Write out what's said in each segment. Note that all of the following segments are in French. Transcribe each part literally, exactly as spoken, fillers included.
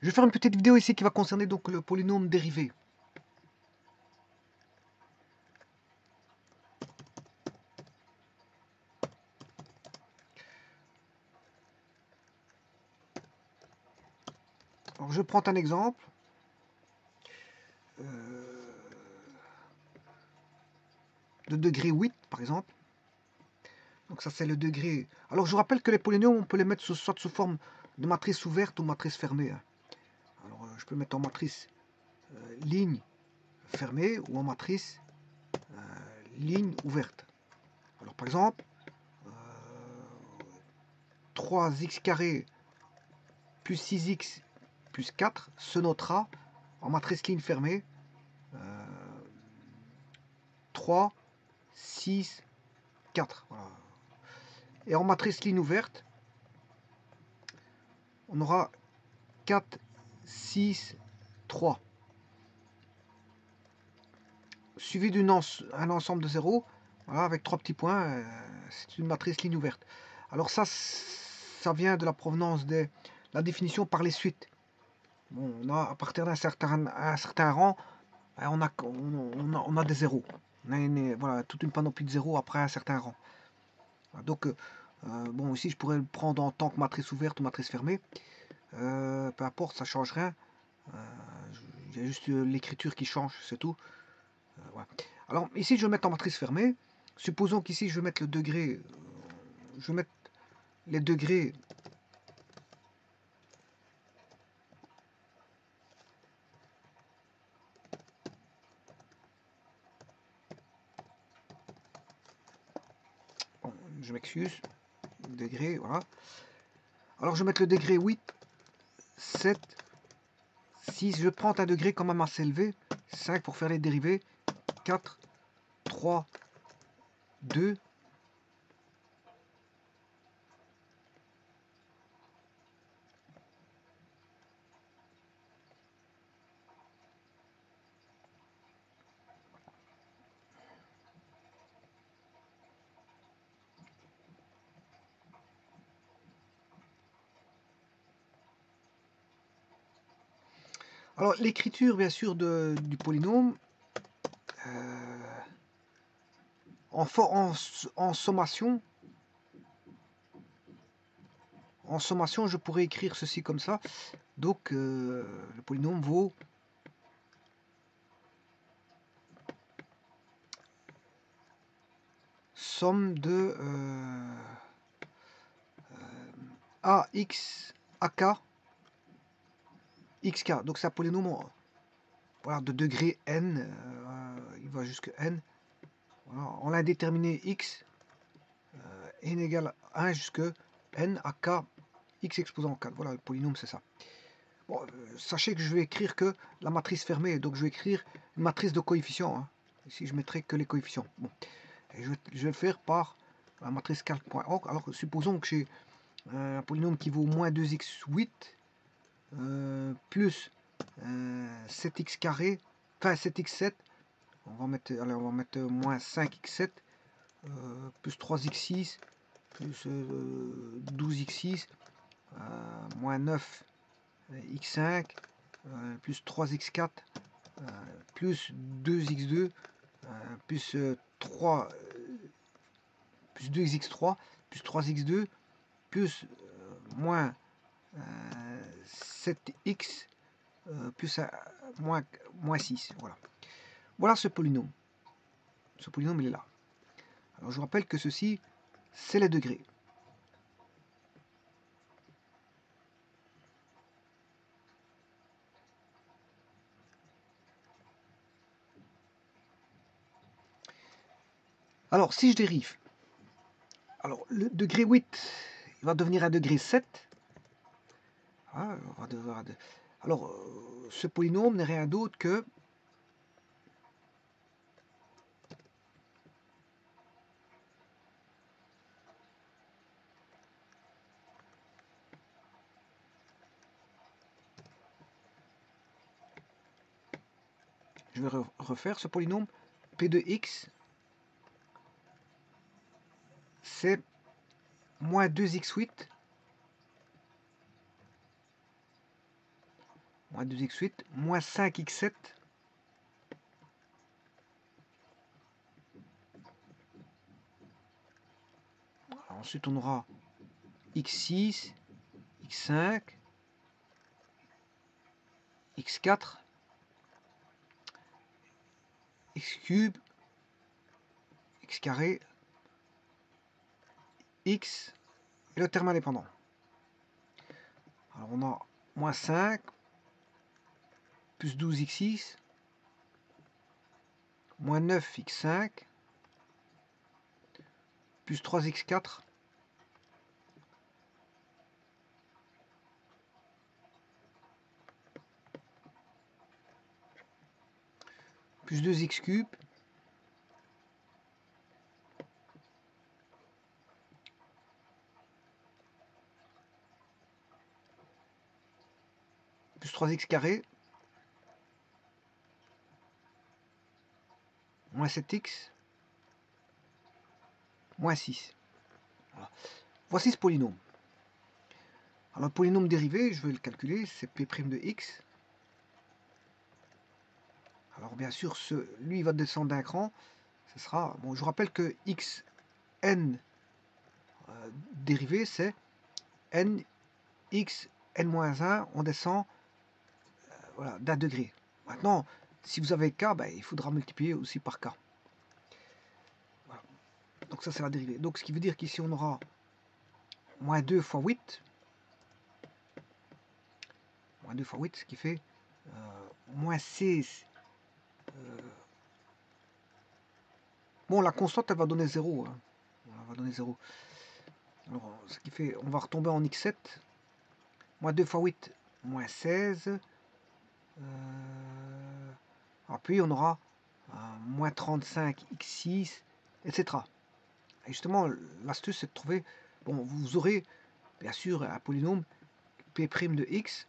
Je vais faire une petite vidéo ici qui va concerner donc le polynôme dérivé. Alors je prends un exemple. Euh, de degré huit par exemple. Donc ça c'est le degré. Alors je vous rappelle que les polynômes on peut les mettre sous, soit sous forme de matrice ouverte ou matrice fermée. Alors euh, je peux mettre en matrice euh, ligne fermée ou en matrice euh, ligne ouverte. Alors par exemple euh, trois x carré plus six x plus quatre se notera en matrice ligne fermée euh, trois, six, quatre. Voilà. Et en matrice ligne ouverte, on aura quatre, six, trois. Suivi d'un un ensemble de zéros, voilà, avec trois petits points, euh, c'est une matrice ligne ouverte. Alors ça, ça vient de la provenance de la définition par les suites. Bon, on a, à partir d'un certain, un certain rang, on a, on, a, on a des zéros. On a une, voilà, toute une panoplie de zéros après un certain rang. Donc, euh, bon, ici, je pourrais le prendre en tant que matrice ouverte ou matrice fermée. Euh, peu importe, ça change rien. Il euh, y a juste l'écriture qui change, c'est tout. Euh, voilà. Alors, ici, je vais mettre en matrice fermée. Supposons qu'ici, je vais mettre le degré. Euh, je vais mettre les degrés. Bon, je m'excuse. Degré, voilà. Alors, je vais mettre le degré huit, sept, six. Je prends un degré quand même assez élevé. cinq pour faire les dérivés. quatre, trois, deux. Alors, l'écriture, bien sûr, de, du polynôme, euh, en, en, en sommation, en sommation, je pourrais écrire ceci comme ça. Donc, euh, le polynôme vaut somme de euh, euh, ax, ak, xk. Donc, c'est un polynôme voilà, de degré n, euh, il va jusqu'à n. Voilà, en l'indéterminé x, euh, n égale un jusqu'à n à k, x exposant quatre. Voilà, le polynôme, c'est ça. Bon, euh, sachez que je vais écrire que la matrice fermée, donc je vais écrire une matrice de coefficients. Hein. Ici, je mettrai que les coefficients. Bon. Et je, vais, je vais le faire par la matrice calc.org. Alors, supposons que j'ai un polynôme qui vaut moins deux x huit euh, plus euh, sept x carré, enfin sept x sept. On va mettre, allez, on va mettre moins cinq x sept euh, plus trois x six plus euh, douze x six euh, moins neuf x cinq euh, plus trois x quatre euh, plus deux x deux euh, plus euh, trois euh, plus deux x trois plus trois x deux plus euh, moins euh, sept x euh, plus euh, moins, moins six. Voilà. Voilà ce polynôme. Ce polynôme il est là. Alors je vous rappelle que ceci c'est les degrés. Alors si je dérive, alors le degré huit il va devenir un degré sept. Ah, on va devoir de... Alors euh, ce polynôme n'est rien d'autre que je vais refaire ce polynôme P de x c'est moins deux x huit moins deux x huit, moins cinq x sept. Alors ensuite, on aura x six, x cinq, x quatre, x cube, x carré, x et le terme indépendant. Alors on a moins cinq, plus douze x six, moins neuf x cinq, plus trois x quatre, plus deux x cube, plus trois x carré, moins sept x, moins six. Voilà. Voici ce polynôme. Alors le polynôme dérivé, je vais le calculer, c'est p' de x. Alors bien sûr, ce, lui il va descendre d'un cran. Ce sera, bon, je vous rappelle que x n euh, dérivé, c'est n x n-un, on descend euh, voilà, d'un degré. Maintenant, si vous avez k, ben, il faudra multiplier aussi par k. Voilà. Donc ça c'est la dérivée. Donc ce qui veut dire qu'ici on aura moins deux fois huit. Moins deux fois huit, ce qui fait euh, moins seize. Euh, bon, la constante elle va donner zéro. Hein. Elle va donner zéro. Alors, ce qui fait, on va retomber en x sept. Moins deux fois huit, moins seize. Euh, puis on aura euh, moins trente-cinq x six, et cetera. Et justement, l'astuce c'est de trouver, bon, vous aurez bien sûr un polynôme p' de x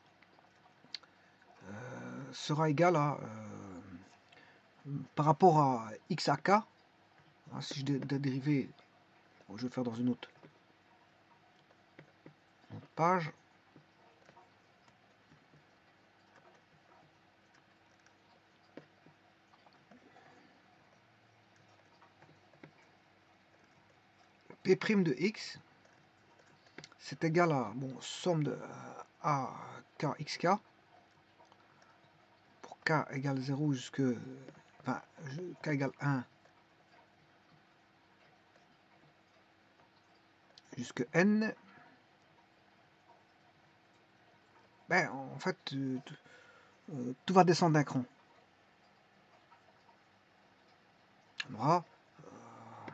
euh, sera égal à, euh, par rapport à x à k, hein, si je dois dériver, bon, je vais le faire dans une autre, une autre page. P' de x, c'est égal à, bon, somme de a k xk, pour k égale zéro jusque, enfin, k égale un, jusque n. Ben, en fait, euh, euh, tout va descendre d'un cran. On aura euh,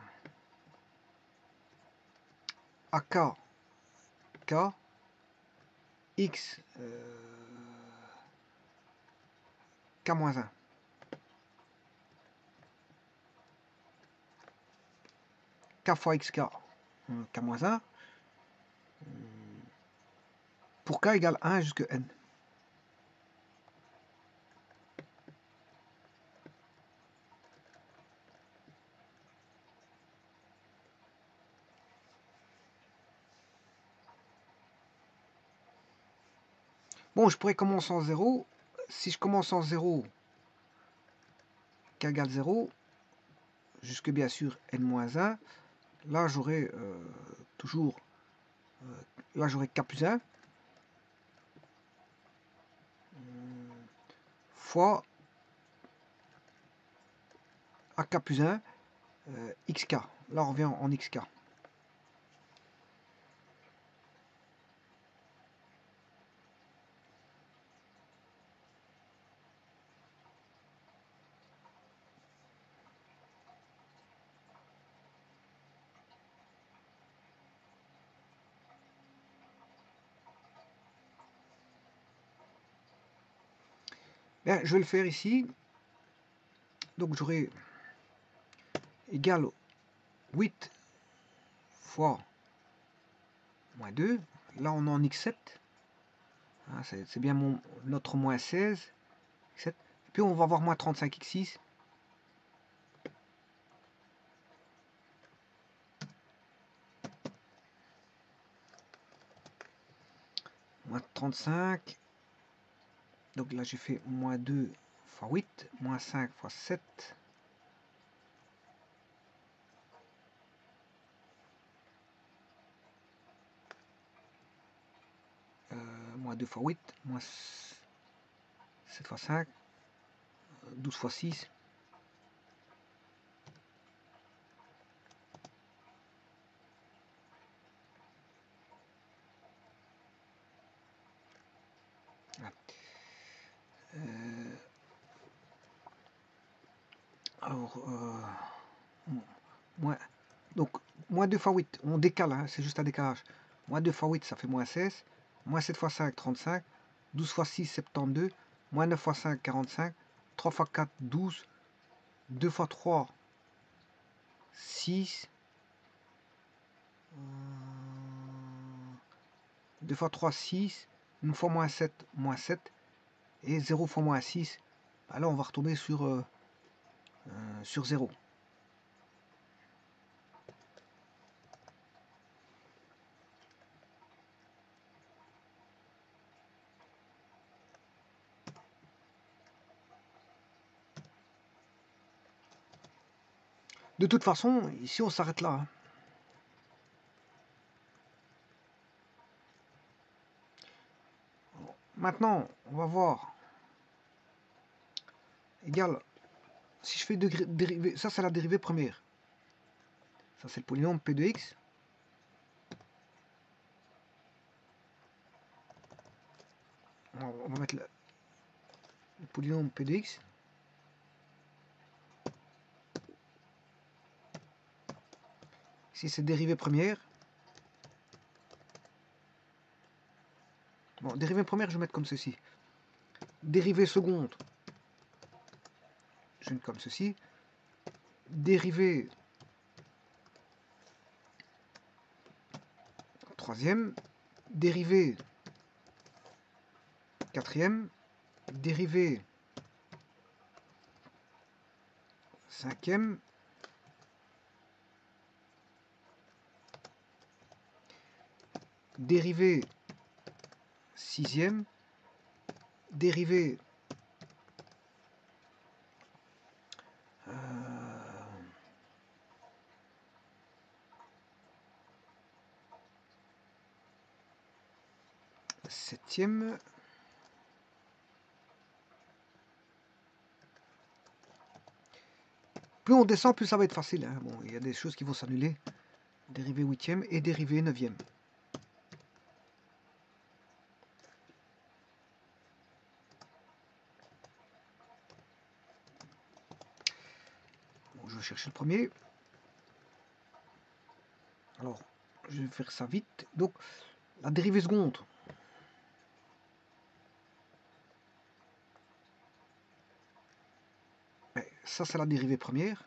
ak k x euh, k moins un. K fois xk, k moins un. Pour k égale un jusqu'à n. Bon, je pourrais commencer en zéro. Si je commence en zéro, k égale zéro, jusque bien sûr n moins un, là j'aurai euh, toujours, euh, là j'aurai k plus un, euh, fois ak plus un, euh, xk. Là on revient en xk. Bien, je vais le faire ici. Donc j'aurai égal huit fois moins deux. Là on est en x sept. Hein, c'est bien mon, notre moins seize. x sept. Et puis on va avoir moins trente-cinq x six. Moins trente-cinq. Donc là, j'ai fait moins deux fois huit, moins cinq fois sept. Euh, moins deux fois huit, moins sept fois cinq, douze fois six. Euh, alors, euh, moins, donc, moins deux fois huit, on décale, hein, c'est juste un décalage. Moins deux fois huit, ça fait moins seize. Moins sept fois cinq, trente-cinq. douze fois six, soixante-douze. Moins neuf fois cinq, quarante-cinq. trois fois quatre, douze. deux fois trois, six. deux fois trois, six. une fois moins sept, moins sept. Et zéro fois moins six. Alors on va retomber sur, euh, euh, sur zéro. De toute façon, ici on s'arrête là. Hein. Maintenant, on va voir. Égal, si je fais de dérivée, ça c'est la dérivée première. Ça c'est le polynôme P de x. On va mettre le, le polynôme P de x. Ici c'est dérivée première. Bon, dérivée première, je vais mettre comme ceci. Dérivée seconde, je vais mettre comme ceci. Dérivée troisième. Dérivée quatrième. Dérivée cinquième. Dérivée sixième. Dérivée euh, septième. Plus on descend, plus ça va être facile. Hein. Bon, il y a des choses qui vont s'annuler. Dérivée huitième et dérivée neuvième. Bon, je vais chercher le premier. Alors, je vais faire ça vite. Donc, la dérivée seconde. Ça, c'est la dérivée première.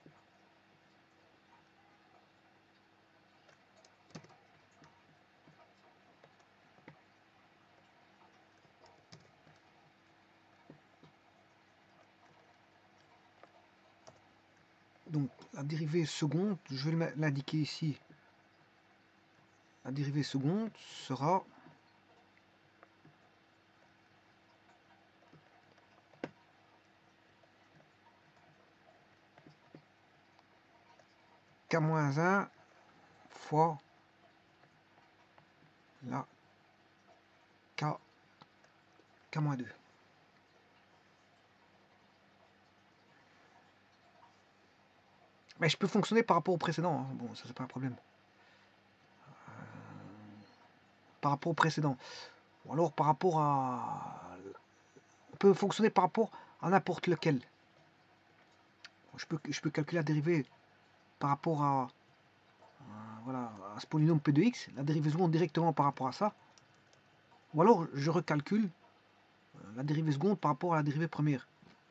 Donc, la dérivée seconde, je vais l'indiquer ici. La dérivée seconde sera k moins un fois la k, k moins deux. Mais je peux fonctionner par rapport au précédent. Hein. Bon, ça, c'est pas un problème. Euh, par rapport au précédent. Ou alors par rapport à... On peut fonctionner par rapport à n'importe lequel. Je peux, je peux calculer la dérivée par rapport à, à, voilà, à ce polynôme P de x, la dérivée seconde directement par rapport à ça. Ou alors je recalcule la dérivée seconde par rapport à la dérivée première.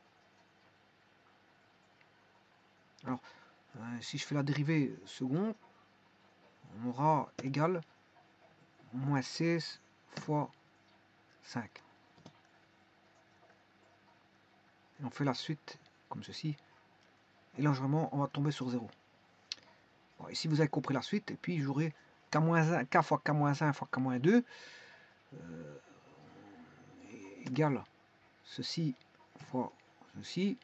Alors, euh, si je fais la dérivée seconde, on aura égal moins seize fois cinq. Et on fait la suite comme ceci. Et là, vraiment, on va tomber sur zéro. Bon, ici, vous avez compris la suite. Et puis, j'aurai k moins un, k fois k moins un fois k moins deux euh, égale ceci fois ceci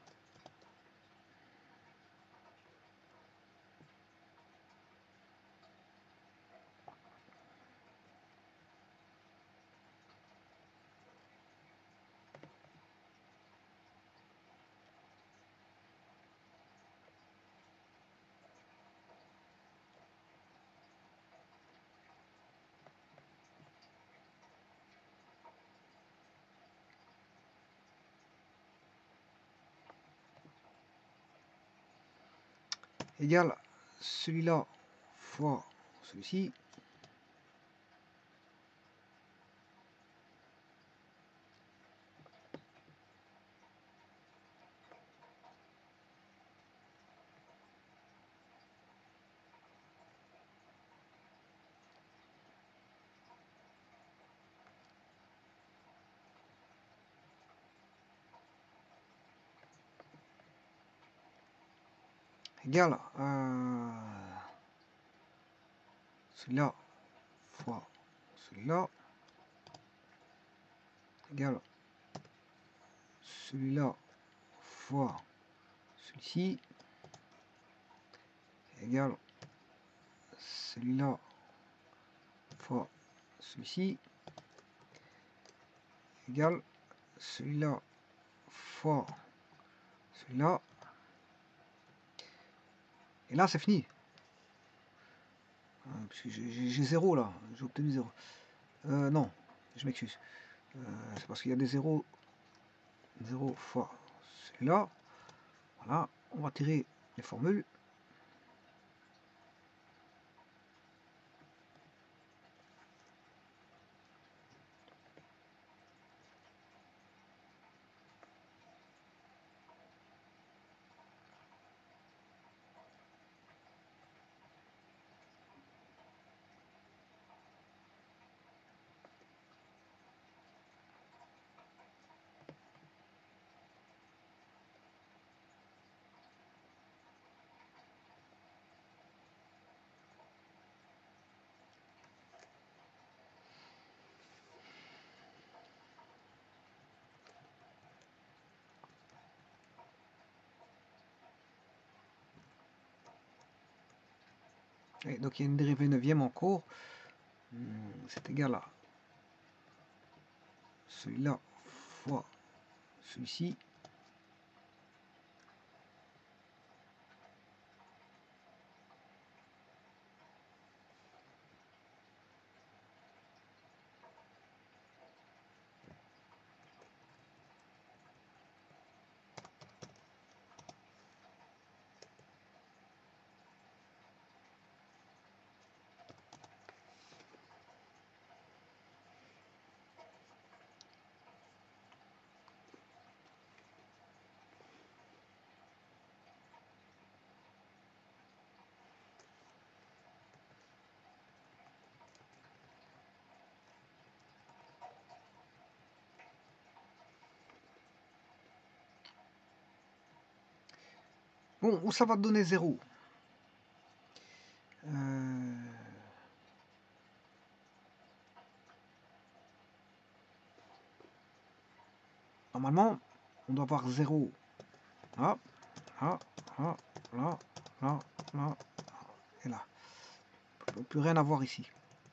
égale celui-là fois celui-ci égale euh, celui-là fois celui-là égale celui-là fois celui-ci égale celui-là fois celui-ci égale celui-là fois celui-là. Et là, c'est fini. Parce que j'ai zéro là. J'ai obtenu zéro. Euh, non, je m'excuse. Euh, c'est parce qu'il y a des zéros. zéro fois celui-là. Voilà. On va tirer les formules. Et donc il y a une dérivée neuvième en cours. C'est égal à celui-là fois celui-ci. Bon, où ça va donner zéro. Euh... Normalement, on doit avoir zéro là, là, là, là, là, là, et là. On ne peut plus rien avoir ici.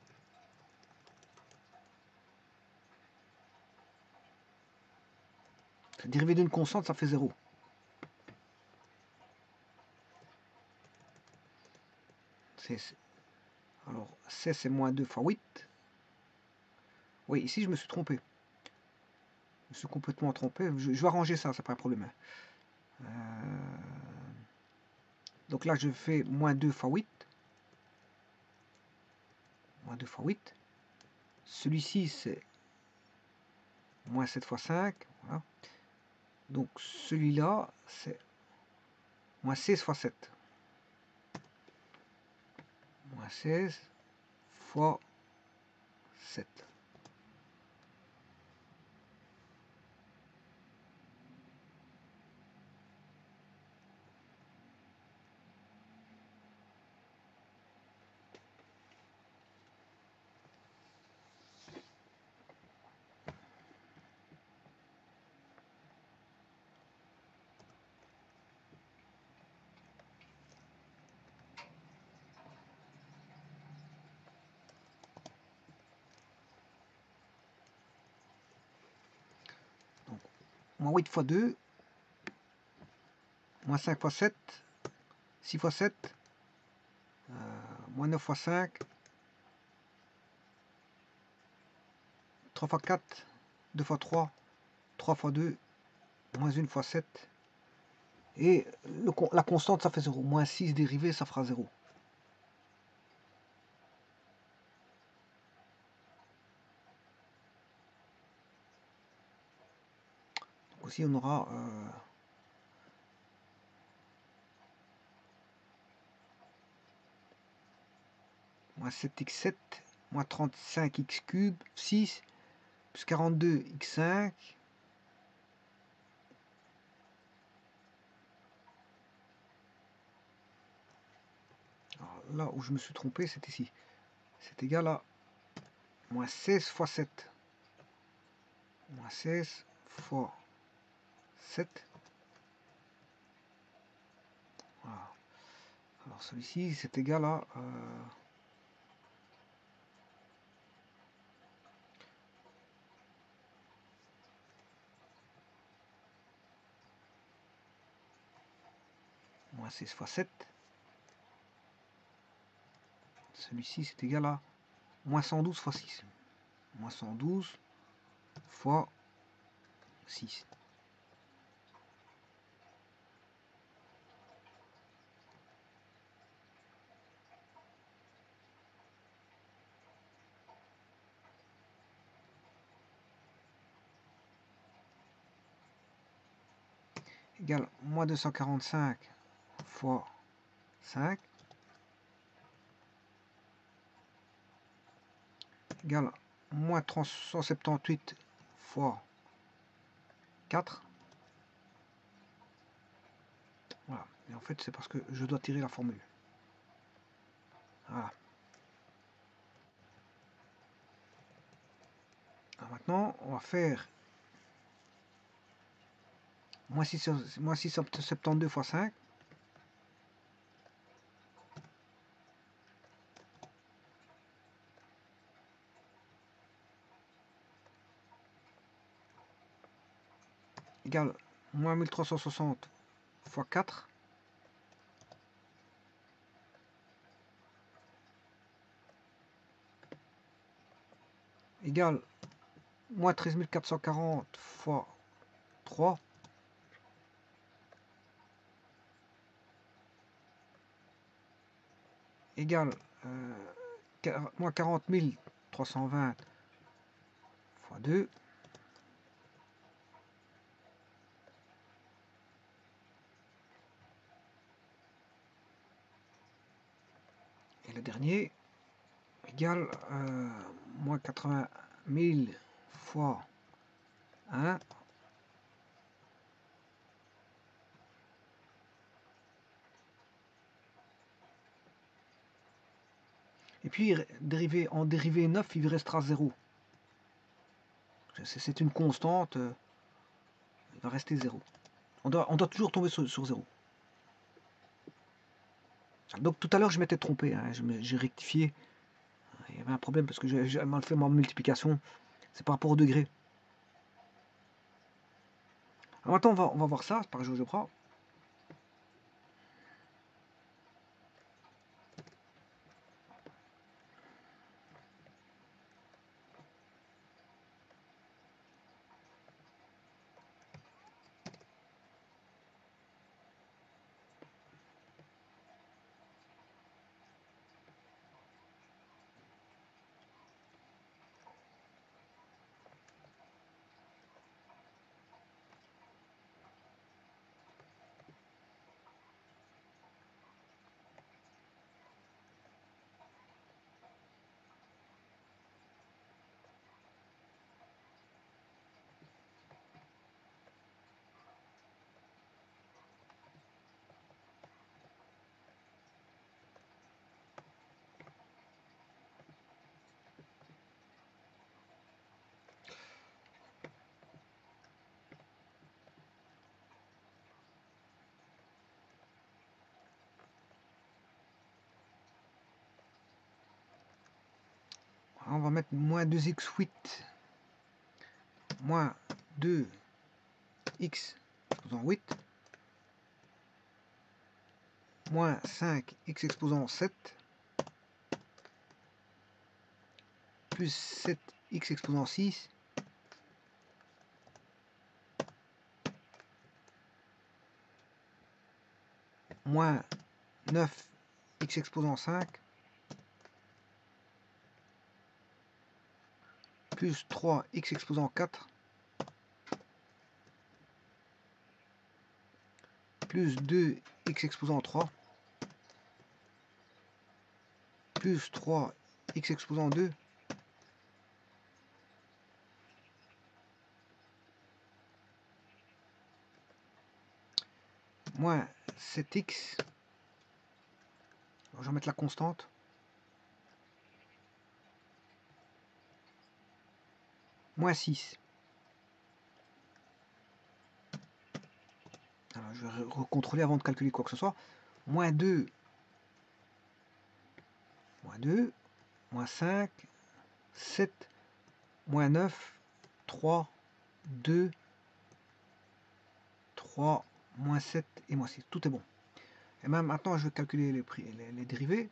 La dérivée d'une constante, ça fait zéro. Alors, C, c'est moins deux fois huit. Oui, ici, je me suis trompé. Je me suis complètement trompé. Je, je vais arranger ça, c'est pas un problème. Euh, donc là, je fais moins deux fois huit. Moins deux fois huit. Celui-ci, c'est moins sept fois cinq. Voilà. Donc celui-là, c'est moins seize fois sept. Moins seize fois sept. moins huit fois deux, moins cinq fois sept, six fois sept, euh, moins neuf fois cinq, trois fois quatre, deux fois trois, trois fois deux, moins une fois sept. Et le, la constante, ça fait zéro. Moins six dérivés, ça fera zéro. Donc aussi, on aura... Euh, moins sept x sept, moins trente-cinq x cube, six, plus quarante-deux x cinq. Alors là où je me suis trompé, c'est ici. C'est égal à moins seize fois sept. Moins seize fois sept. Voilà. Alors celui-ci, c'est égal à... Euh, moins seize fois sept. Celui-ci, c'est égal à moins cent douze fois six. Moins cent douze fois six. Égale moins deux cent quarante-cinq fois cinq. Égale moins trois cent soixante-dix-huit fois quatre. Voilà. Et en fait, c'est parce que je dois tirer la formule. Voilà. Alors maintenant, on va faire moins six cent soixante-douze fois cinq. Égale moins mille trois cent soixante fois quatre. Égale moins treize mille quatre cent quarante fois trois. Égale euh, moins quarante mille trois cent vingt fois deux. Et le dernier égale euh, moins quatre-vingt mille fois un. Et puis dérivé, en dérivé neuf, il restera zéro. C'est une constante. Euh, il va rester zéro. On doit, on doit toujours tomber sur, sur zéro. Donc tout à l'heure, je m'étais trompé. Hein, j'ai rectifié. Il y avait un problème parce que j'ai mal fait ma multiplication. C'est par rapport au degré. Alors maintenant, on va, on va voir ça par GeoGebra. On va mettre moins deux x huit moins deux x exposant huit, moins cinq x exposant sept, plus sept x exposant six, moins neuf x exposant cinq, plus trois x exposant quatre, plus deux x exposant trois, plus trois x exposant deux, moins sept x, je vais mettre la constante, moins six. Alors, je vais recontrôler avant de calculer quoi que ce soit. Moins deux, moins deux, moins cinq, sept, moins neuf, trois, deux, trois, moins sept et moins six. Tout est bon. Et même maintenant, je vais calculer les, prix, les, les dérivés.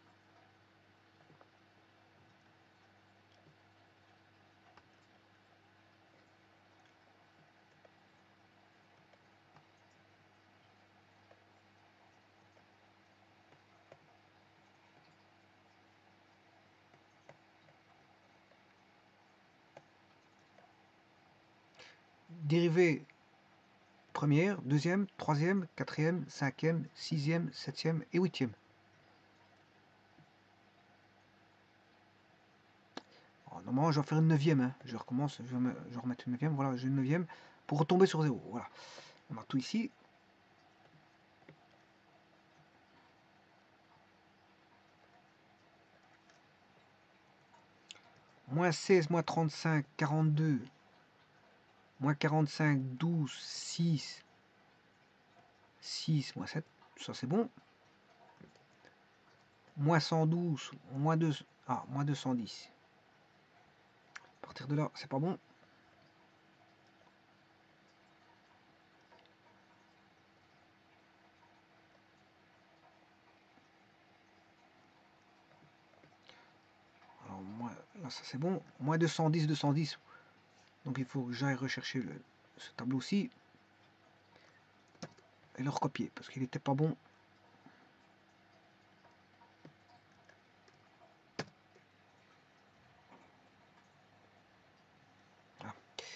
Dérivée première, deuxième, troisième, quatrième, cinquième, sixième, septième et huitième. Normalement, je vais faire une neuvième. Hein. Je recommence, je vais, me, je vais remettre une neuvième. Voilà, j'ai une neuvième pour retomber sur zéro. Voilà. On a tout ici. Moins seize, moins trente-cinq, quarante-deux, moins quarante-cinq, douze, six, six, moins sept, ça c'est bon. Moins cent douze, moins deux, ah, moins deux cent dix. À partir de là, c'est pas bon. Alors, moins, là, ça c'est bon. Moins deux cent dix, deux cent dix. Donc il faut que j'aille rechercher le, ce tableau-ci et le recopier parce qu'il n'était pas bon. Voilà.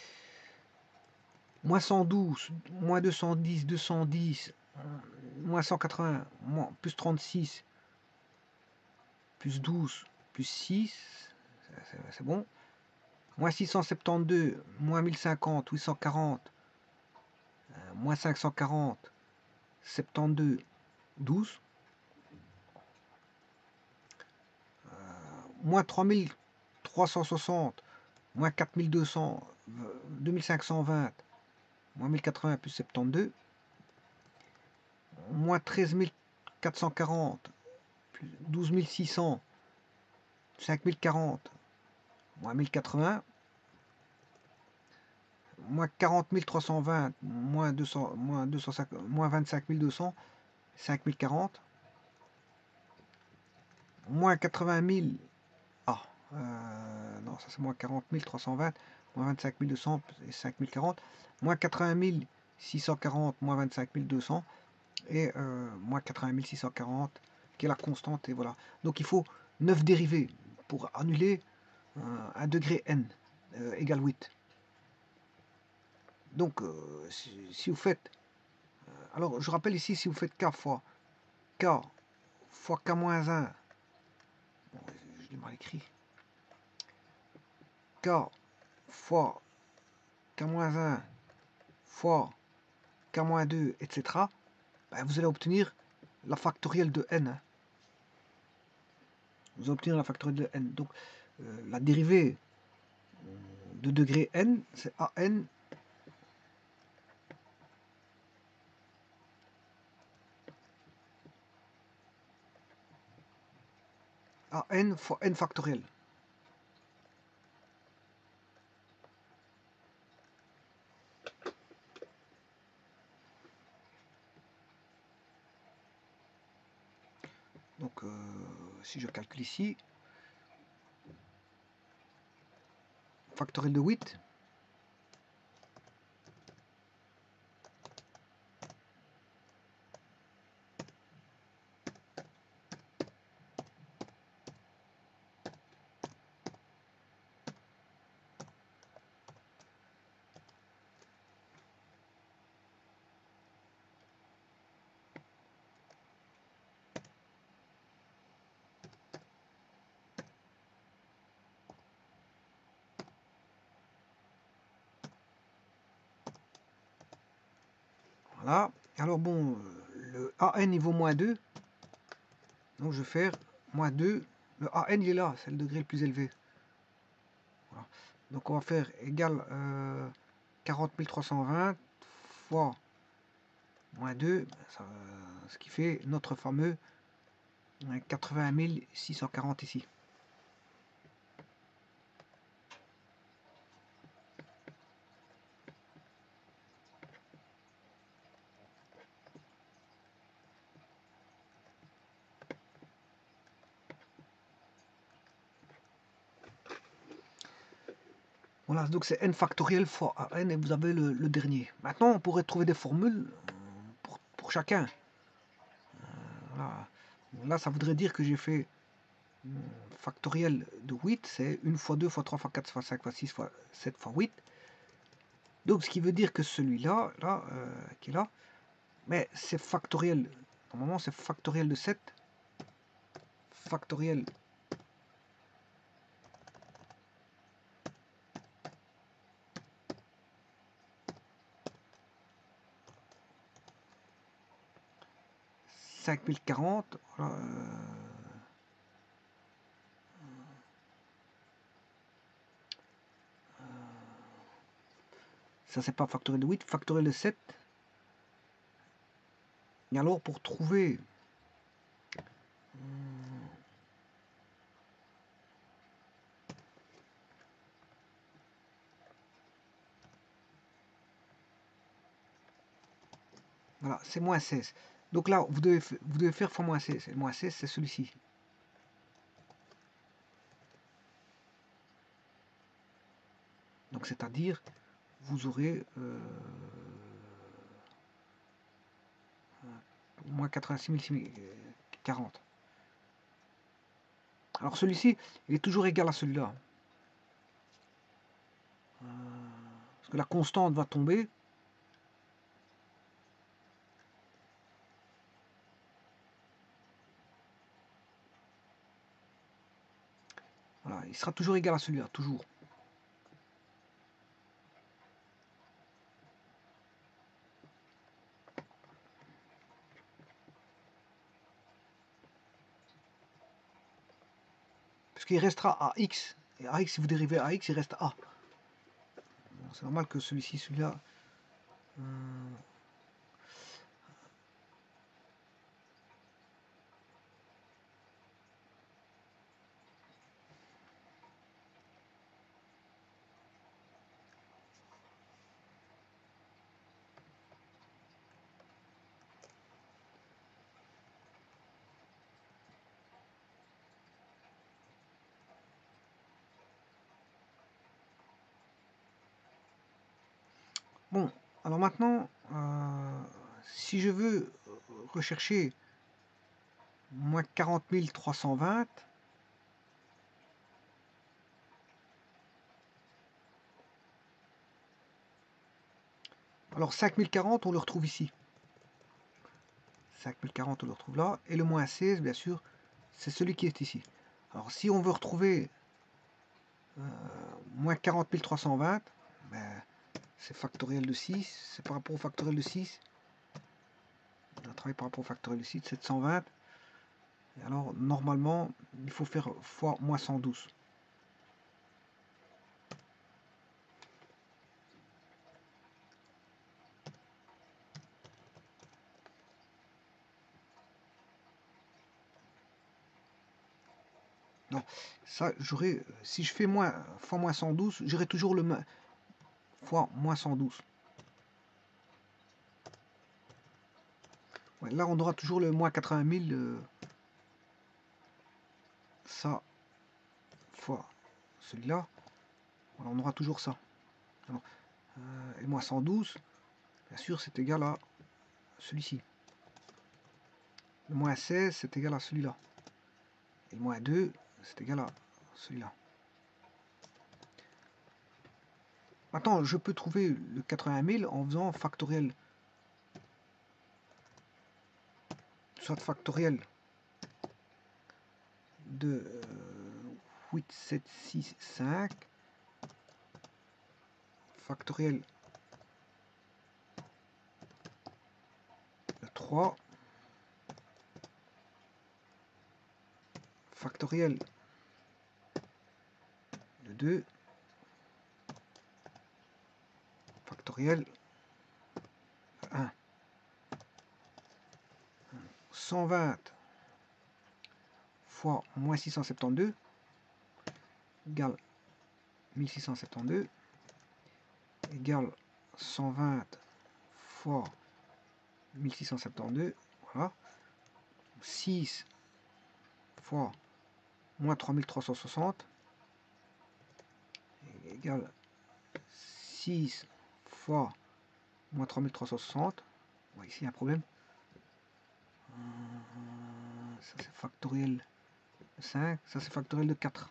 Moins cent douze, moins deux cent dix, deux cent dix, moins cent quatre-vingts, moins, plus trente-six, plus douze, plus six, c'est bon. Moins six cent soixante-douze, moins mille cinquante, huit cent quarante, euh, moins cinq cent quarante, soixante-douze, douze. Euh, moins trois mille trois cent soixante, moins quatre mille deux cents, deux mille cinq cent vingt, moins mille quatre-vingts plus soixante-douze. Moins treize mille quatre cent quarante, plus douze mille six cents, cinq mille quarante, moins mille quatre-vingts. Moins quarante mille trois cent vingt, moins, deux cents, moins, deux cent cinquante, moins vingt-cinq mille deux cents, cinq mille quarante, moins quatre-vingt mille, ah, euh, non, ça c'est moins quarante mille trois cent vingt, moins vingt-cinq mille deux cents et cinq mille quarante, moins quatre-vingt mille six cent quarante, moins vingt-cinq mille deux cents et euh, moins quatre-vingt mille six cent quarante qui est la constante, et voilà. Donc il faut neuf dérivés pour annuler euh, un degré n euh, égale huit. Donc, euh, si, si vous faites... Euh, alors, je rappelle ici, si vous faites k fois k fois k moins un, bon, je l'ai mal écrit, k fois k moins un fois k moins deux, et cetera, ben, vous allez obtenir la factorielle de n. Hein. Vous allez obtenir la factorielle de n. Donc, euh, la dérivée de degré n, c'est an à n fois n factoriel. euh, si je calcule ici, factoriel de huit, voilà. Alors bon, le A N il vaut moins deux, donc je vais faire moins deux, le A N il est là, c'est le degré le plus élevé. Voilà. Donc on va faire égal euh, quarante mille trois cent vingt fois moins deux, ça, ce qui fait notre fameux quatre-vingt mille six cent quarante ici. Voilà, donc c'est n factoriel fois A N et vous avez le, le dernier. Maintenant, on pourrait trouver des formules pour, pour chacun. Euh, voilà. Là, ça voudrait dire que j'ai fait factoriel de huit, c'est une fois deux fois trois fois quatre fois cinq fois six fois sept fois huit. Donc, ce qui veut dire que celui-là, là, euh, qui est là, mais c'est factoriel. Normalement, c'est factoriel de sept, factoriel cinq mille quarante. Voilà, euh, ça, c'est pas factoriel de huit, factoriel de sept. Et alors, pour trouver voilà, c'est moins seize. Donc là, vous devez, vous devez faire fois moins seize. Et moins seize, c'est celui-ci. Donc c'est-à-dire, vous aurez euh, moins quatre-vingt-six mille quarante. Alors celui-ci, il est toujours égal à celui-là. Euh, parce que la constante va tomber. Voilà, il sera toujours égal à celui-là, toujours. Parce qu'il restera à x. Et à x, si vous dérivez à x, il reste a. Bon, c'est normal que celui-ci, celui-là... Euh, Bon, alors maintenant, euh, si je veux rechercher moins quarante mille trois cent vingt, alors cinq mille quarante, on le retrouve ici. cinq mille quarante, on le retrouve là. Et le moins seize, bien sûr, c'est celui qui est ici. Alors, si on veut retrouver euh, moins quarante mille trois cent vingt, ben, c'est factoriel de six. C'est par rapport au factoriel de six. On a travaillé par rapport au factoriel de six, sept cent vingt. Et alors, normalement, il faut faire fois moins cent douze. Non, ça, j'aurai, si je fais moins, fois moins cent douze, j'aurai toujours le fois moins cent douze. Ouais, là, on aura toujours le moins quatre-vingt mille. Euh, ça fois celui-là, voilà, on aura toujours ça. Alors, euh, et moins cent douze, bien sûr, c'est égal à celui-ci. Le moins seize, c'est égal à celui-là. Et le moins deux, c'est égal à celui-là. Maintenant, je peux trouver le quatre-vingt mille en faisant factoriel. Soit factoriel de euh, huit, sept, six, cinq. Factoriel de trois. Factoriel de deux. Factoriel de un. cent vingt fois moins six cent soixante-douze égale mille six cent soixante-douze égale cent vingt fois mille six cent soixante-douze, voilà. six fois moins trois mille trois cent soixante égale six fois moins trois mille trois cent soixante. Ouais, ici il y a un problème. Ça c'est factoriel de cinq, ça c'est factoriel de quatre.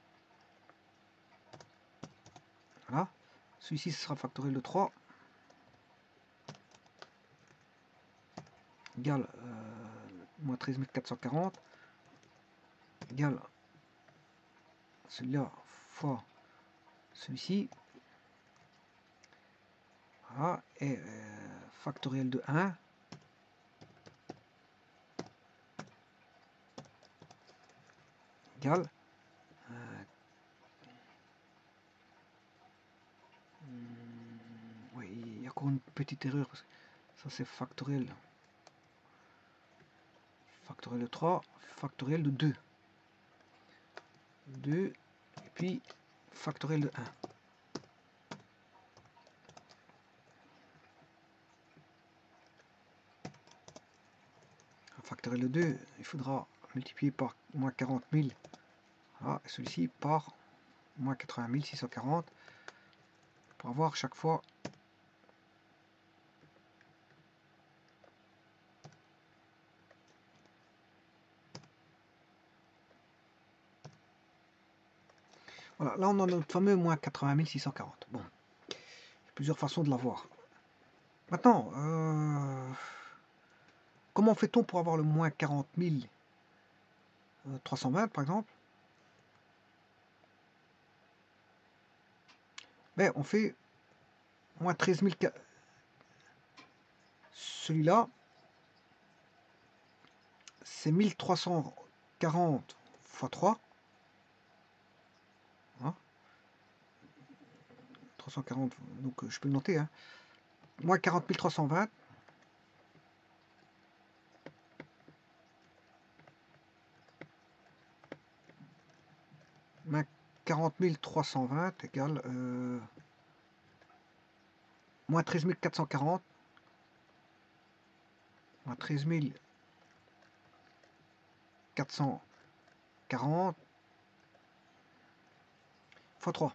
Voilà. Celui-ci ce sera factoriel de trois. Égale euh, moins treize mille quatre cent quarante. Égale celui-là fois celui-ci. Voilà. Et euh, factoriel de un. Égale euh, oui, il y a encore une petite erreur parce que ça c'est factoriel factoriel de trois, factoriel de deux, deux et puis factoriel de un. Factoriel de deux, il faudra multiplier par moins quarante mille, voilà, et celui-ci par moins quatre-vingt mille six cent quarante pour avoir chaque fois voilà, là on a notre fameux moins quatre-vingt mille six cent quarante. Bon, il y a plusieurs façons de l'avoir. Maintenant, euh, comment fait-on pour avoir le moins quarante mille trois cent vingt par exemple? Ben, on fait moins treize mille. Celui-là, c'est mille trois cent quarante fois trois. Hein, trois cent quarante, donc euh, je peux le noter. Hein. Moins quarante mille trois cent vingt. Moins quarante mille trois cent vingt égale euh, moins treize mille quatre cent quarante. Moins treize mille quatre cent quarante fois trois.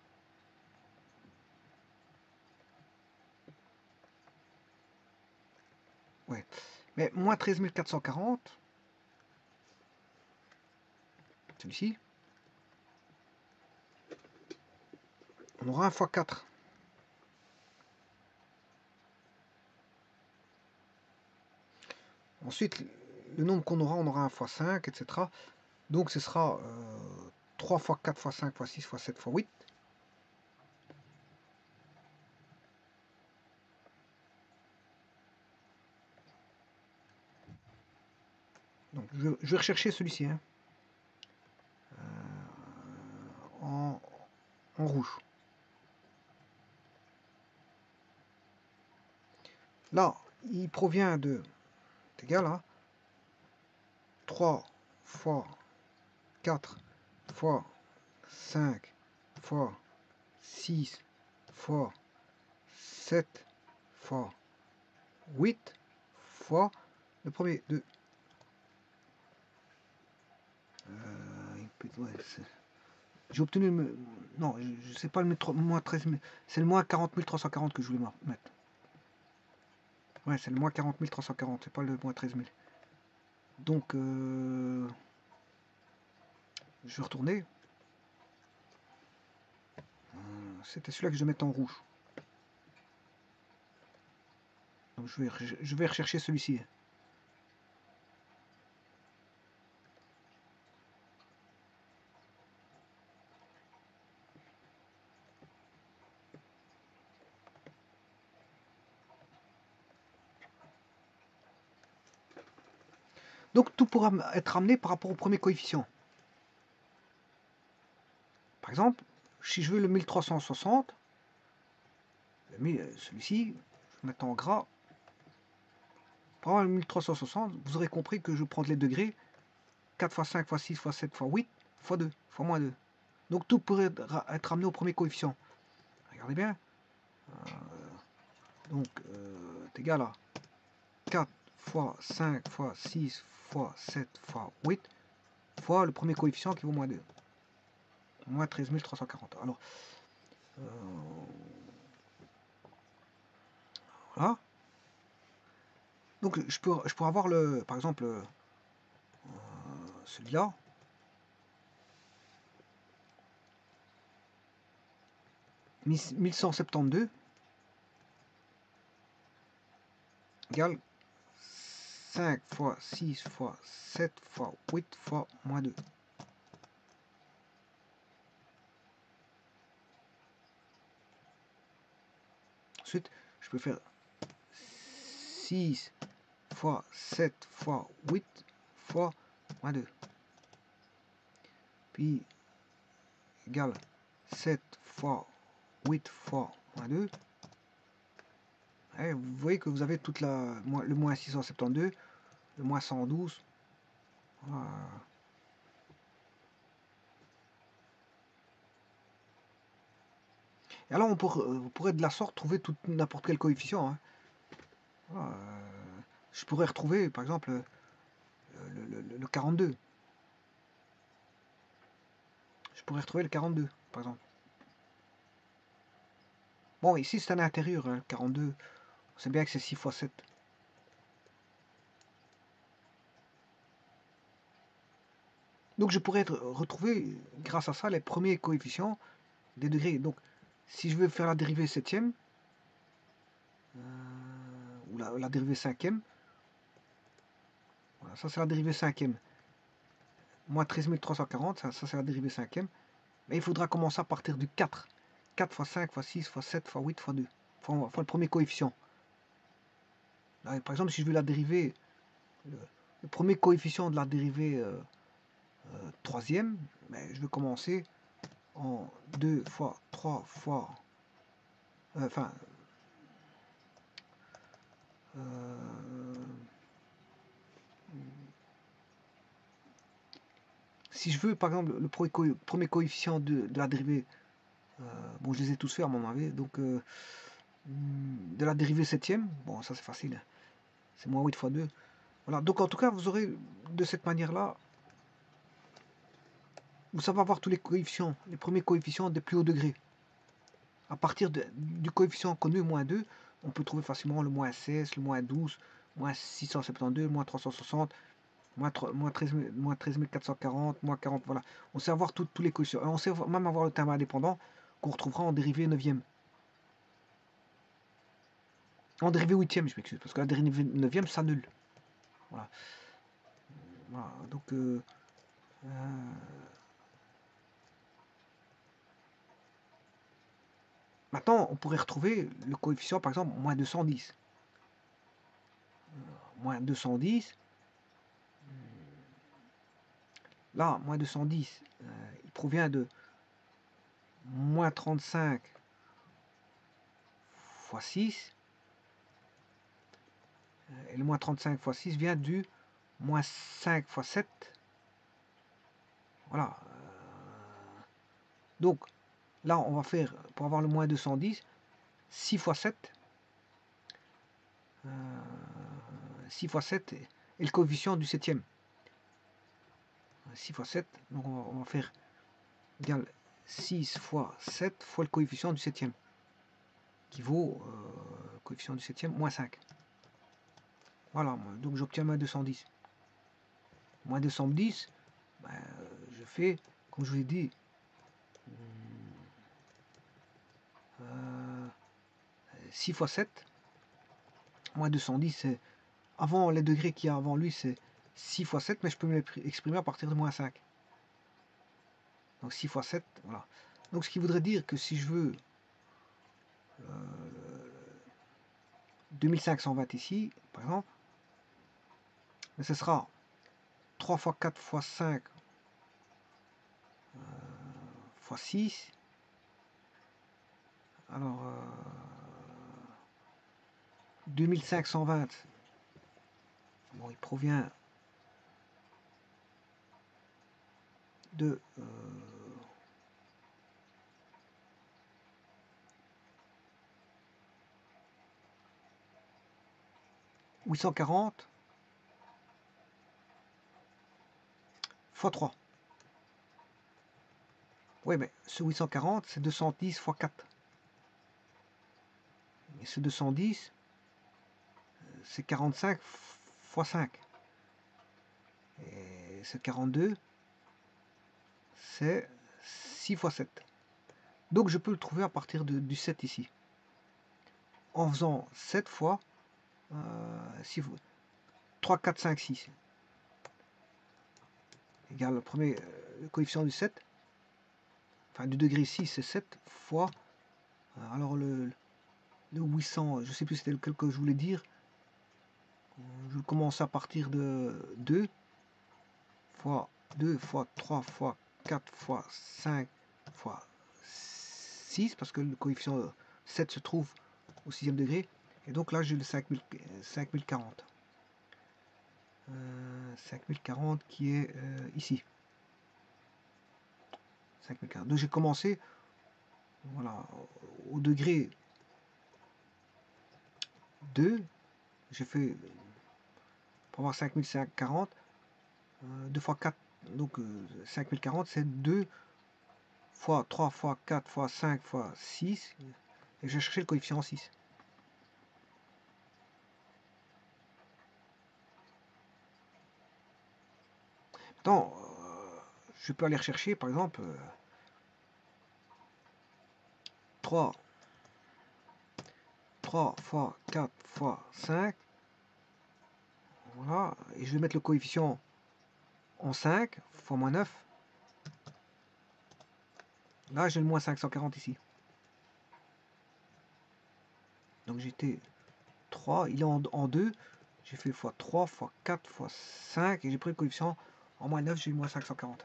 Ouais. Mais moins treize mille quatre cent quarante, celui-ci, on aura un fois quatre. Ensuite, le nombre qu'on aura, on aura un fois cinq, et cetera. Donc ce sera euh, trois fois quatre fois cinq fois six fois sept fois huit. Donc je, je vais rechercher celui-ci. Hein. Euh, en, en rouge. Là, il provient de, c'est égal à trois fois quatre fois cinq fois six fois sept fois huit fois le premier deux. Euh, Ouais, j'ai obtenu le... Non, je sais pas le moins treize mille. C'est le moins quarante mille trois cent quarante que je voulais mettre. Ouais, c'est le moins quarante mille trois cent quarante, c'est pas le moins treize mille. Donc, euh, je vais retourner. C'était celui-là que je vais mettre en rouge. Donc, je vais, je vais rechercher celui-ci. Donc, tout pourra être amené par rapport au premier coefficient. Par exemple, si je veux le mille trois cent soixante, celui-ci, je vais mettre en gras. Pour avoir le mille trois cent soixante, vous aurez compris que je prends les degrés quatre fois cinq fois six fois sept fois huit fois deux fois moins deux. Donc tout pourrait être amené au premier coefficient. Regardez bien. Euh, donc, euh, c'est égal à quatre fois cinq fois six fois sept fois huit fois le premier coefficient qui vaut moins deux. Moins treize mille trois cent quarante. Alors, euh, voilà. Donc je peux, je pourrais avoir le, par exemple, euh, celui-là. mille cent soixante-douze égale cinq fois six fois sept fois huit fois moins deux. Ensuite, je peux faire six fois sept fois huit fois moins deux. Puis, égale sept fois huit fois moins deux. Et vous voyez que vous avez toute la, le moins six cent soixante-douze, le moins cent douze. Voilà. Et alors on pourrait, on pourrait de la sorte trouver n'importe quel coefficient. Hein. Voilà. Je pourrais retrouver par exemple le, le, le, le quarante-deux. Je pourrais retrouver le quarante-deux par exemple. Bon, ici c'est un intérieur, hein, quarante-deux. On sait bien que c'est six fois sept. Donc je pourrais être, retrouver, grâce à ça, les premiers coefficients des degrés. Donc, si je veux faire la dérivée septième, euh, ou la, la dérivée cinquième, voilà, ça c'est la dérivée cinquième. Moins treize mille trois cent quarante, ça, ça c'est la dérivée cinquième. Mais il faudra commencer à partir du quatre. quatre fois cinq fois six fois sept fois huit fois deux. Fois, fois le premier coefficient. Là, par exemple, si je veux la dérivée, le, le premier coefficient de la dérivée euh, euh, troisième, ben, je vais commencer en deux fois trois fois... Euh, enfin... Euh, si je veux, par exemple, le premier, co premier coefficient de, de la dérivée, euh, bon, je les ai tous faits à mon avis, donc euh, de la dérivée septième, bon, ça c'est facile, c'est moins huit fois deux. Voilà, donc en tout cas, vous aurez de cette manière-là, vous savez avoir tous les coefficients, les premiers coefficients des plus hauts degrés. À partir de, du coefficient connu, moins deux, on peut trouver facilement le moins seize, le moins douze, moins six cent soixante-douze, moins trois cent soixante, moins, moins, treize, moins treize mille quatre cent quarante, moins quarante, voilà. On sait avoir tous les coefficients. On sait même avoir le terme indépendant qu'on retrouvera en dérivée neuvième. En dérivée huitième, je m'excuse, parce que la dérivée neuvième s'annule. Voilà. Voilà. Donc, euh, euh, maintenant, on pourrait retrouver le coefficient, par exemple, moins deux cent dix. Moins deux cent dix. Là, moins deux cent dix, euh, il provient de moins trente-cinq fois six. Et le moins trente-cinq fois six vient du moins cinq fois sept. Voilà. Donc, là, on va faire, pour avoir le moins deux cent dix, six fois sept. Euh, six fois sept est le coefficient du septième. six fois sept, donc on va, on va faire égal six fois sept fois le coefficient du septième, qui vaut euh, coefficient du septième moins cinq. Voilà, donc j'obtiens moins deux cent dix. Moins deux cent dix, ben, je fais, comme je vous ai dit, euh, six fois sept, moins deux cent dix, c'est avant les degrés qu'il y a avant lui, c'est six fois sept, mais je peux me l'exprimer à partir de moins cinq. Donc six fois sept, voilà. Donc ce qui voudrait dire que si je veux euh, deux mille cinq cent vingt ici, par exemple, mais ce sera trois fois quatre fois cinq euh, fois six. Alors, euh, deux mille cinq cent vingt, bon, il provient de euh, huit cent quarante fois trois. Oui, mais ce huit cent quarante, c'est deux cent dix fois quatre. Et ce deux cent dix, c'est quarante-cinq fois cinq. Et ce quarante-deux, c'est six fois sept. Donc je peux le trouver à partir de, du sept ici. En faisant sept fois euh, six, trois, quatre, cinq, six. Égal le premier euh, le coefficient du sept. Enfin du degré six, c'est sept fois. Euh, alors le, le huit cents, je sais plus c'était lequel que je voulais dire. Je commence à partir de deux fois deux fois trois fois quatre fois cinq fois six, parce que le coefficient sept se trouve au sixième degré, et donc là j'ai le cinq mille quarante. Euh, cinq mille quarante qui est euh, ici. cinq mille quarante. Donc j'ai commencé, voilà, au degré deux, j'ai fait, pour avoir cinq mille quarante, euh, deux fois quatre, donc euh, cinq mille quarante, c'est deux fois trois fois quatre fois cinq fois six, et j'ai cherché le coefficient six. Maintenant, euh, je peux aller rechercher, par exemple, euh, trois, trois fois quatre fois cinq, voilà, et je vais mettre le coefficient en cinq, fois moins neuf. Là, j'ai le moins cinq cent quarante ici. Donc j'étais trois, il est en, en deux. J'ai fait fois trois, fois quatre, fois cinq, et j'ai pris le coefficient en moins neuf, j'ai eu moins cinq cent quarante.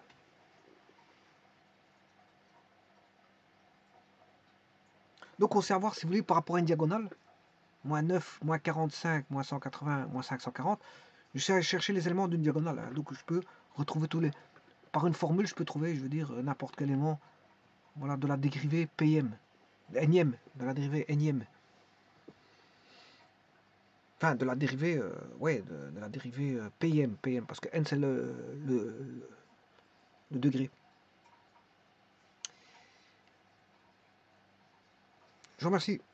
Donc on sait avoir, si vous voulez, par rapport à une diagonale, moins neuf, moins quarante-cinq, moins cent quatre-vingts, moins cinq cent quarante, je sais aller chercher les éléments d'une diagonale. Hein. Donc je peux retrouver tous les... Par une formule, je peux trouver, je veux dire, n'importe quel élément, voilà, de la dérivée P M, énième, de la dérivée énième. Enfin, de la dérivée, euh, ouais, de, de la dérivée euh, P M, P M, parce que N c'est le, le, le degré. Je vous remercie.